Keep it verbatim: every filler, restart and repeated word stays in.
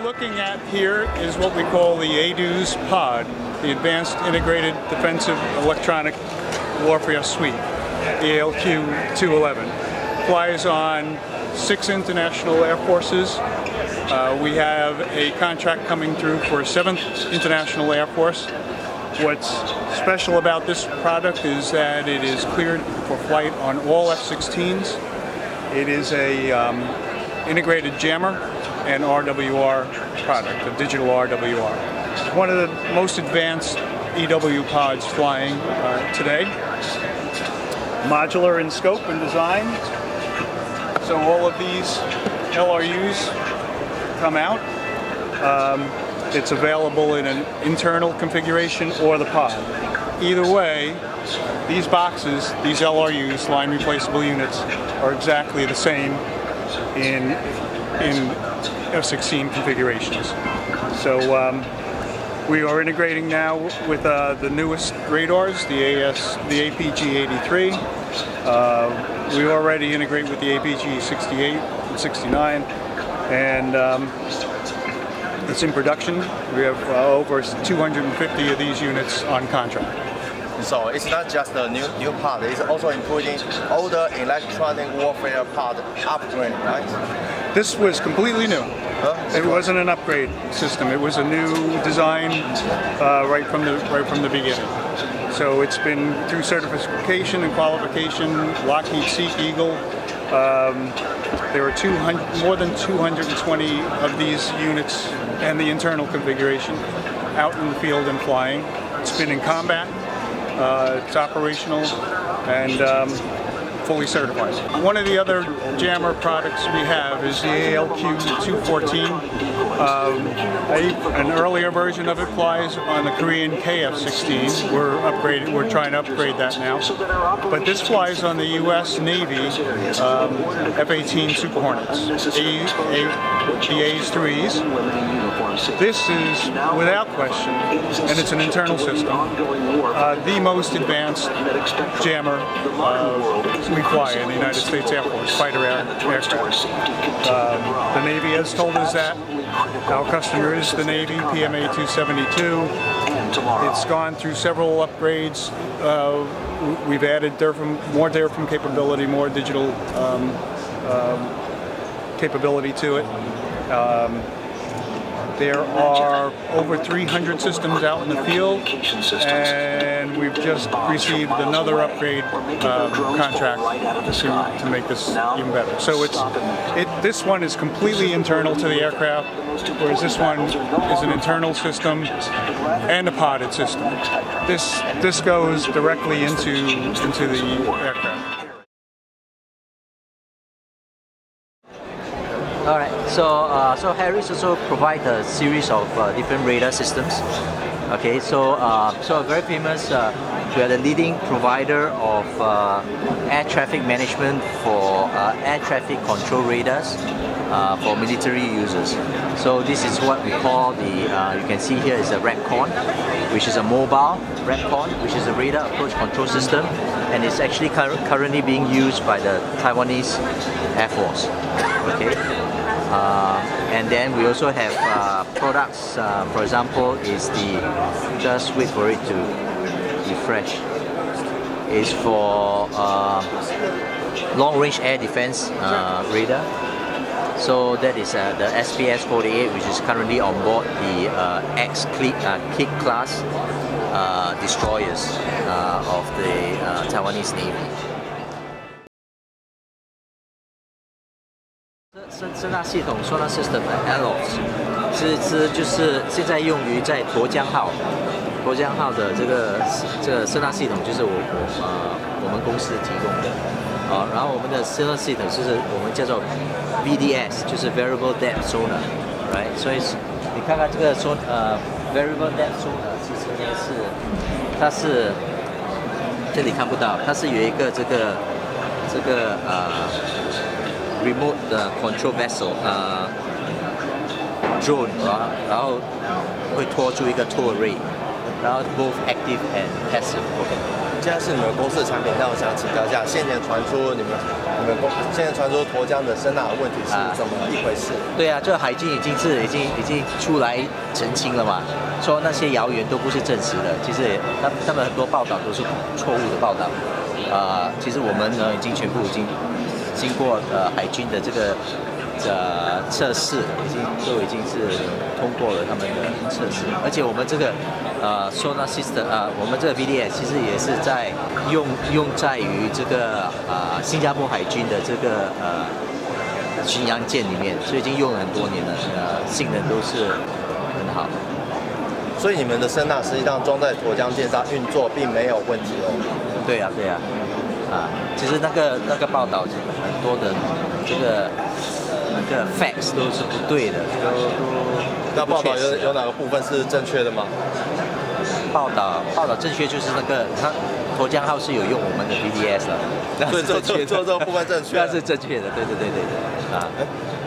looking at here is what we call the A D U S pod, the Advanced Integrated Defensive Electronic Warfare Suite, the A L Q two eleven. Flies on six international air forces. Uh, we have a contract coming through for seventh International Air Force. What's special about this product is that it is cleared for flight on all F sixteens. It is a um, integrated jammer and R W R product, a digital R W R. One of the most advanced E W pods flying uh, today. Modular in scope and design. So all of these L R Us come out. Um, it's available in an internal configuration or the pod. Either way, these boxes, these L R Us, line replaceable units, are exactly the same in, in F sixteen configurations. So um, we are integrating now with uh, the newest radars, the A S, the A P G eighty-three. Uh, we already integrate with the A P G sixty-eight and sixty-nine, and um, it's in production. We have uh, over two hundred fifty of these units on contract. So it's not just a new new part, it's also including older electronic warfare part upgrade, right? This was completely new. Huh? It wasn't an upgrade system. It was a new design uh, right from the right from the beginning. So it's been through certification and qualification. Lockheed Seek Eagle. Um, there are two hundred, more than two hundred twenty of these units and the internal configuration out in the field and flying. It's been in combat. Uh, it's operational and um, fully certified. One of the other jammer products we have is the A L Q two fourteen. Um, a, an earlier version of it flies on the Korean K F sixteen. We're upgrading. We're trying to upgrade that now. But this flies on the U S Navy um, F eighteen Super Hornets, a, a, the A's threes. This is, without question, and it's an internal system, uh, the most advanced jammer uh, we fly in the United States Air Force, fighter air, aircraft. Um, the Navy has told us that. Our customer is the Navy, P M A two seventy-two. It's gone through several upgrades. Uh, we've added DIRFM, more DIRFM capability, more digital um, um, capability to it. Um, There are over three hundred systems out in the field, and we've just received another upgrade um, contract to, to make this even better. So it's it. This one is completely internal to the aircraft, whereas this one is an internal system and a podded system. This this goes directly into into the aircraft. All right, so uh, so Harris also provides a series of uh, different radar systems. Okay, so uh, so very famous. Uh, we are the leading provider of uh, air traffic management for uh, air traffic control radars uh, for military users. So this is what we call the. Uh, you can see here is a RAPCON, which is a mobile RAPCON, which is a radar approach control system, and it's actually cur currently being used by the Taiwanese Air Force. Okay. Uh, and then we also have uh, products, uh, for example, is the, just wait for it to refresh, is for uh, long range air defense uh, radar. So that is uh, the S P S forty-eight, which is currently on board the uh, X-Kick uh, class uh, destroyers uh, of the uh, Taiwanese Navy. 声声纳系统 sonar system 的 A L O S 是是就是现在用于在沱江号，沱江号的这个这个声纳系统就是我我呃我们公司提供的，啊，然后我们的声纳系统就是我们叫做 V D S， 就是 Variable Depth Sonar，right？ 所以你看看这个说呃 Variable Depth Sonar 其实呢是它是这里看不到，它是有一个这个这个呃。 remote 的 control vessel 呃 drone 然后会拖出一个 tow array， 然后 both active and passive。 现在是你们公司的产品，那我想请教一下，先前传出你们你们公现在传出沱江的声呐问题是怎么一回事？ 啊、对啊，这海军已经是已经已经出来澄清了嘛，说那些谣言都不是真实的，其实他他们很多报道都是错误的报道。啊、呃，其实我们呢已经全部已经经过呃海军的这个。呃，测试已经都已经是通过了他们的测试，而且我们这个呃 Sonar System 啊、呃，我们这个 V D S 其实也是在用用在于这个呃新加坡海军的这个呃巡洋舰里面，所以已经用了很多年了，呃，性能都是很好。 所以你们的声呐实际上装在沱江舰上运作并没有问题哦。 对呀、啊，对呀、啊，啊，其实那个那个报道很多的这个。那个 facts 都是不对的，都都。 那报道有有哪个部分是正确的吗？ 报道报道正确就是那个，它沱江号是有用我们的 V D S 的， 所以做做做这个部分正确， 那是正确的，对对对对对啊。